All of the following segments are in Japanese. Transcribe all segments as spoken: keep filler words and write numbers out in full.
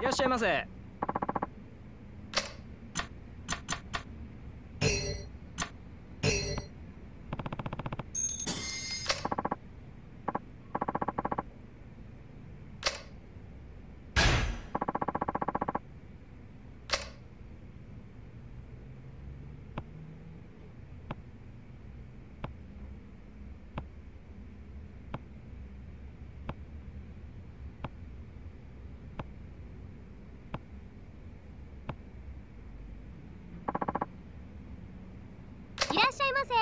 いらっしゃいませ。 いらっしゃいませ。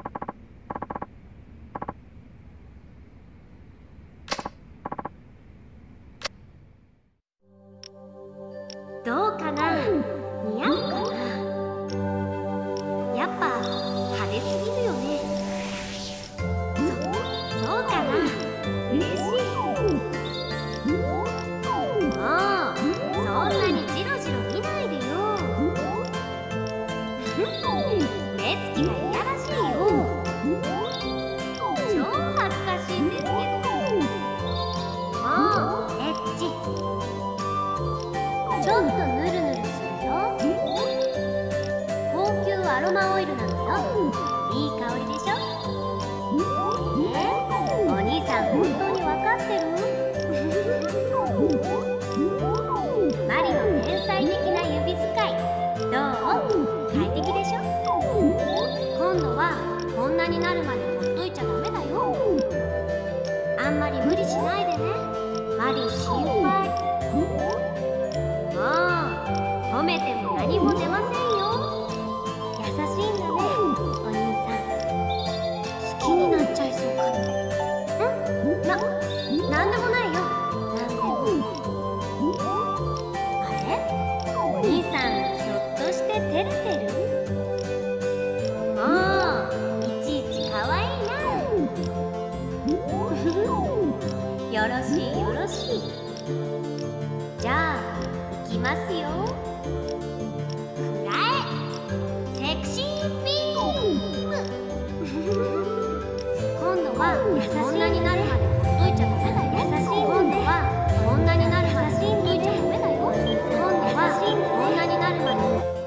どうかな、似合うかな。やっぱ派手すぎるよね。そ、そうかな。嬉しい。もうそんなにジロジロ見ないでよ。目つきがいやらしいよ。超恥ずかしいんですけど。もうエッチ。ちょっとぬるぬるするよ。高級アロマオイルなのよ。いい香りでしょ。えー、お兄さん本当に分かってる？マリの天才的な指使い、どう？快適でしょ。今度はこんなになるまでほっといちゃダメだよ。あんまり無理しないでね。マリ心配。もう褒めても何も出ませんよ。優しいんだね、お兄さん。好きになっちゃいそうかも。ん？な、なんでもないよ。なんでも。あれ？お兄さん、ひょっとして照れてる？よろしいよろしい。じゃあ行きますよ。くらえセクシービーム。今度はこんなになるまでほっといちゃダメだよ。優しい。今度はこんなになるまでほっといちゃダメだよ。今度はこんなになるまで。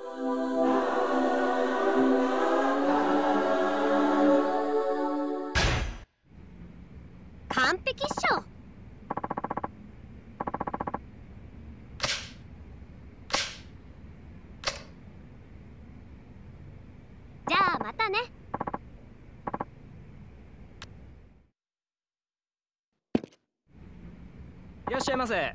完璧っしょ。じゃあまたね。 いらっしゃいませ。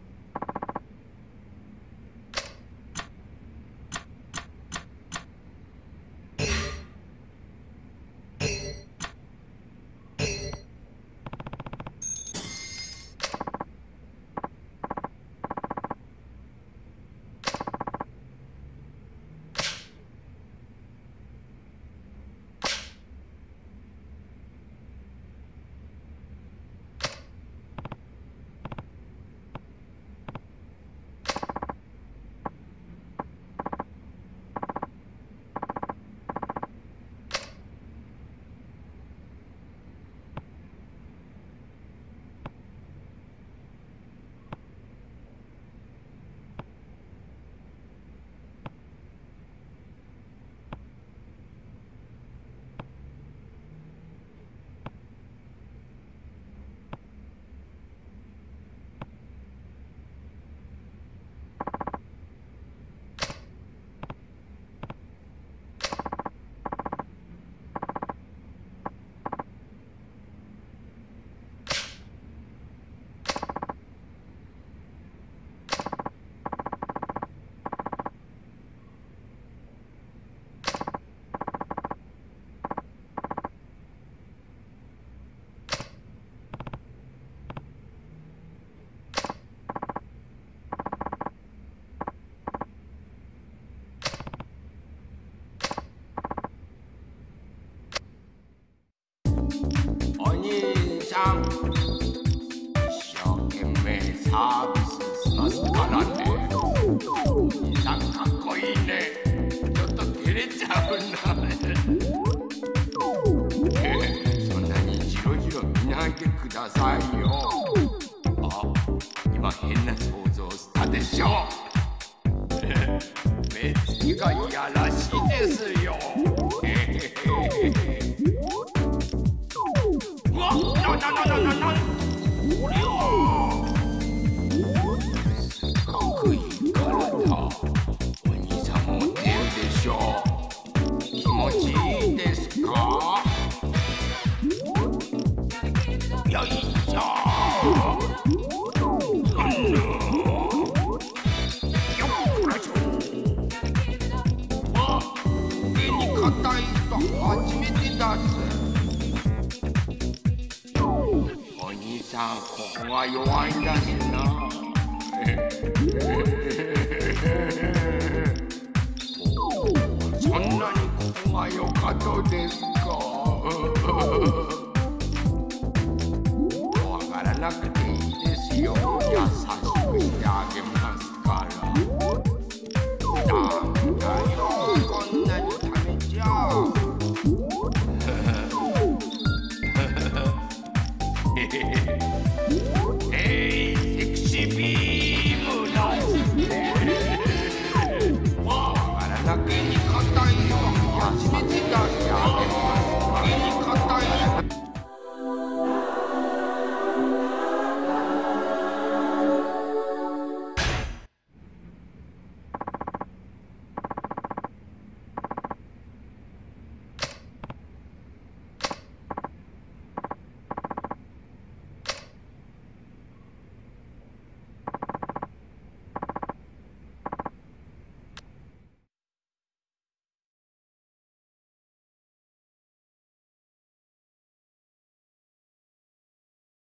お兄さん、一生懸命サービスしますからね。お兄さんかっこいいね。ちょっと照れちゃうな。そんなにジロジロ見ないでくださいよ。あ、今変な想像したでしょう。目つきがいやらしいですよ。へへへへ。うわ、なななななな。これはすごくいい体。お兄さん持ってるでしょう。気持ちいいですか？よいしょ。硬い人初めてだす。お兄さんここが弱いんだすな。